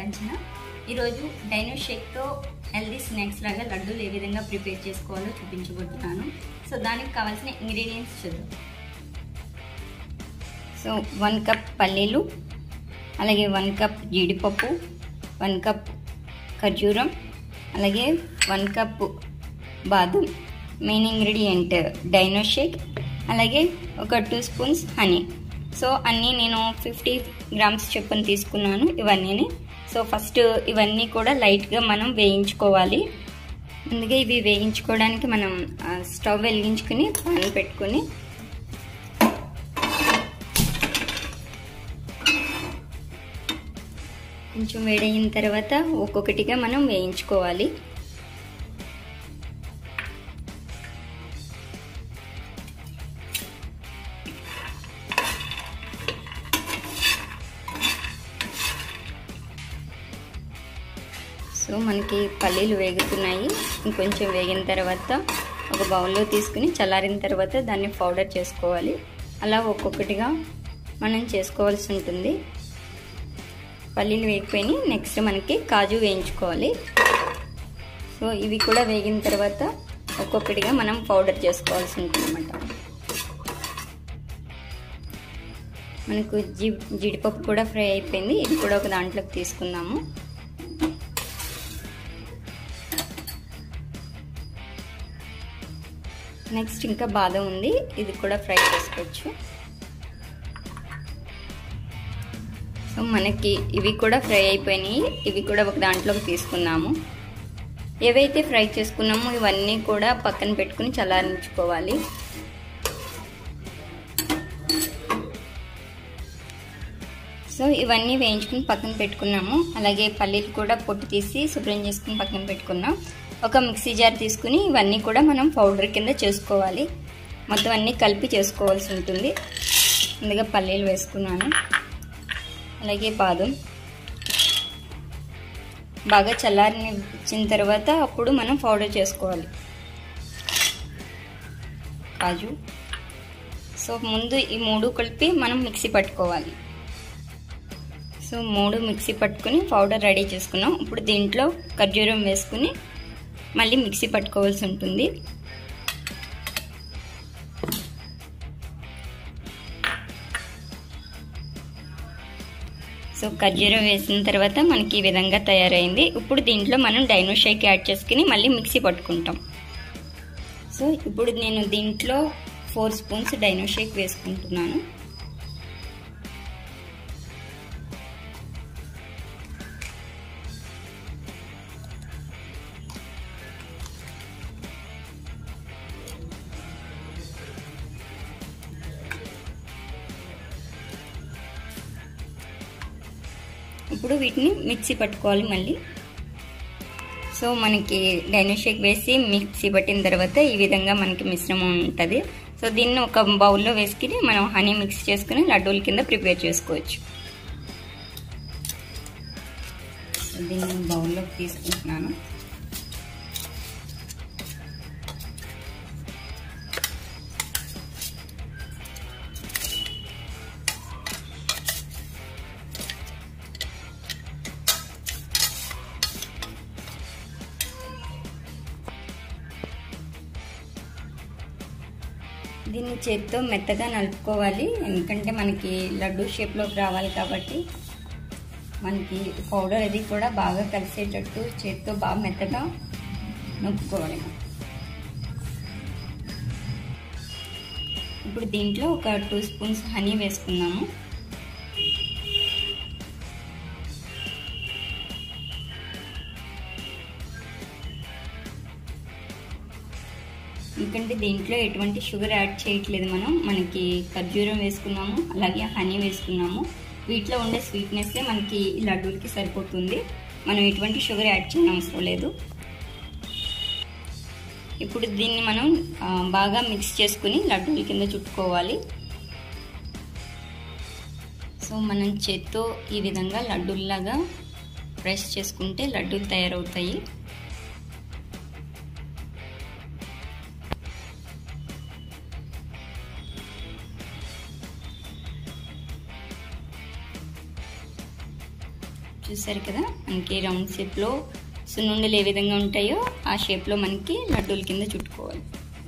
కంచన। ఈరోజు dino షేక్తో healthy snacks లాగా లడ్డూలు ఏ విధంగా ప్రిపేర్ చేసుకోవాలో చూపించబోతున్నాను। సో దానికి కావాల్సిన ఇంగ్రీడియంట్స్ చూద్దాం। సో 1 కప్ పల్లీలు, అలాగే 1 కప్ జీడిపప్పు, 1 కప్ ఖర్జూరం, అలాగే 1 కప్ బాదం, మెయిన్ ఇంగ్రీడియంట్ డైనో షేక్, అలాగే ఒక 2 స్పూన్స్ హనీ। సో అన్నీ నేను 50 గ్రామ్స్ చొప్పున తీసుకున్నాను ఇవన్నీ। సో ఫస్ట్ ఇవన్నీ కూడా లైట్గా మనం వేయించుకోవాలి। అందుకే ఇవి వేయించుకోవడానికి మనం స్టవ్ వెలిగించుకుని పాన్ పెట్టుకుని కొంచెం వేడైన తర్వాత ఒక్కొక్కటిగా మనం వేయించుకోవాలి। సో మనకి పల్లీలు వేగుతున్నాయి। ఇంకొంచెం వేగిన తర్వాత ఒక బౌల్లో తీసుకుని చల్లారిన తర్వాత దాన్ని పౌడర్ చేసుకోవాలి। అలా ఒక్కొక్కటిగా మనం చేసుకోవాల్సి ఉంటుంది। పల్లీలు వేగిపోయినాయి, నెక్స్ట్ మనకి కాజు వేయించుకోవాలి। సో ఇవి కూడా వేగిన తర్వాత ఒక్కొక్కటిగా మనం పౌడర్ చేసుకోవాల్సి ఉంటుంది అన్నమాట। మనకు జీడిపప్పు కూడా ఫ్రై అయిపోయింది, ఇది కూడా ఒక దాంట్లోకి తీసుకుందాము। నెక్స్ట్ ఇంకా బాదం ఉంది, ఇది కూడా ఫ్రై చేసుకోవచ్చు। సో మనకి ఇవి కూడా ఫ్రై అయిపోయినాయి, ఇవి కూడా ఒక దాంట్లోకి తీసుకున్నాము। ఏవైతే ఫ్రై చేసుకున్నామో ఇవన్నీ కూడా పక్కన పెట్టుకుని చల్లారించుకోవాలి। సో ఇవన్నీ వేయించుకుని పక్కన పెట్టుకున్నాము। అలాగే పల్లీలు కూడా పొట్టు తీసి శుభ్రం చేసుకుని పక్కన పెట్టుకున్నాం। ఒక మిక్సీ జార్ తీసుకుని ఇవన్నీ కూడా మనం పౌడర్ కింద చేసుకోవాలి। మొత్తం అన్నీ కలిపి చేసుకోవాల్సి ఉంటుంది। ముందుగా పల్లీలు వేసుకున్నాను, అలాగే బాదం బాగా చల్లారనిచ్చిన తర్వాత అప్పుడు మనం పౌడర్ చేసుకోవాలి। కాజు, సో ముందు ఈ 3 కలిపి మనం మిక్సీ పట్టుకోవాలి। సో 3 మిక్సీ పట్టుకుని పౌడర్ రెడీ చేసుకున్నాం। ఇప్పుడు దీంట్లో ఖర్జూరం వేసుకుని మళ్ళీ మిక్సీ పట్టుకోవాల్సి ఉంటుంది। సో ఖర్జూరం వేసిన తర్వాత మనకి ఈ విధంగా తయారైంది। ఇప్పుడు దీంట్లో మనం డైనో షేక్ యాడ్ చేసుకుని మళ్ళీ మిక్సీ పట్టుకుంటాం। సో ఇప్పుడు నేను దీంట్లో 4 స్పూన్స్ డైనో షేక్ వేసుకుంటున్నాను। ఇప్పుడు వీటిని మిక్సీ పట్టుకోవాలి మళ్ళీ। సో మనకి డైనో షేక్ వేసి మిక్సీ పట్టిన తర్వాత ఈ విధంగా మనకి మిశ్రమం ఉంటుంది। సో దీన్ని ఒక బౌల్లో వేసుకుని మనం హనీ మిక్స్ చేసుకుని లడ్డూల కింద ప్రిపేర్ చేసుకోవచ్చు। దీన్ని బౌల్లోకి తీసుకుంటున్నాను। దీన్ని చేత్తో మెత్తగా నలుపుకోవాలి, ఎందుకంటే మనకి లడ్డు షేప్లోకి రావాలి కాబట్టి మనకి పౌడర్ అది కూడా బాగా కలిసేటట్టు చేత్తో బాగా మెత్తగా నొక్కుకోవాలి। ఇప్పుడు దీంట్లో ఒక 2 స్పూన్స్ హనీ వేసుకున్నాము। ఎందుకంటే దీంట్లో ఎటువంటి షుగర్ యాడ్ చేయట్లేదు మనకి ఖర్జూరం వేసుకున్నాము, అలాగే హనీ వేసుకున్నాము। వీటిలో ఉండే స్వీట్నెస్సే మనకి లడ్డూలకి సరిపోతుంది, మనం ఎటువంటి షుగర్ యాడ్ చేయనవసరం లేదు। ఇప్పుడు దీన్ని మనం బాగా మిక్స్ చేసుకుని లడ్డూల కింద చుట్టుకోవాలి। సో మనం చేత్తో ఈ విధంగా లడ్డూల్లాగా ప్రెస్ చేసుకుంటే లడ్డూలు తయారవుతాయి। చూసారు కదా, మనకి రౌండ్ షేప్లో సున్నుండలు ఏ విధంగా ఉంటాయో ఆ షేప్లో మనకి లడ్డూల కింద చుట్టుకోవాలి.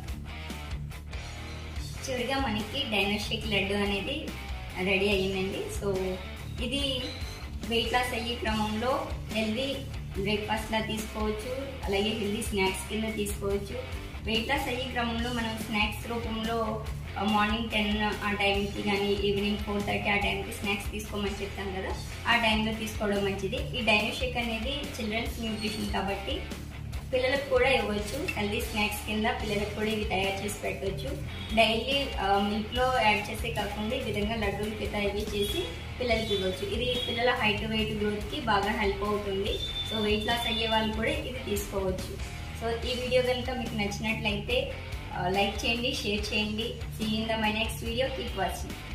చివరిగా మనకి డైనర్ షేక్ లడ్డు అనేది రెడీ అయ్యిందండి. సో ఇది వెయిట్ లాస్ అయ్యే క్రమంలో హెల్దీ బ్రేక్ఫాస్ట్లా తీసుకోవచ్చు, అలాగే హెల్దీ స్నాక్స్ కింద తీసుకోవచ్చు. వెయిట్ లాస్ అయ్యే క్రమంలో మనం స్నాక్స్ రూపంలో మార్నింగ్ 10 ఆ టైంకి కానీ ఈవినింగ్ 4:30 ఆ టైంకి స్నాక్స్ తీసుకోమని చెప్తాం కదా, ఆ టైంలో తీసుకోవడం మంచిది. ఈ డైనర్ షేక్ అనేది చిల్డ్రన్స్ న్యూట్రిషన్ కాబట్టి పిల్లలకు కూడా ఇవ్వచ్చు. హెల్దీ స్నాక్స్ కింద పిల్లలకు కూడా ఇవి తయారు చేసి పెట్టవచ్చు. డైలీ మిల్క్లో యాడ్ చేసే కాకుండా ఈ విధంగా లడ్డూలు కింద ఇవి చేసి పిల్లలకి ఇవ్వచ్చు. ఇది పిల్లల హైట్ వెయిట్ గ్రోత్కి బాగా హెల్ప్ అవుతుంది. సో వెయిట్ లాస్ అయ్యే వాళ్ళు కూడా ఇది తీసుకోవచ్చు. సో ఈ వీడియో కనుక మీకు నచ్చినట్లయితే లైక్ చేయండి, షేర్ చేయండి. See in the my next video. Keep watching.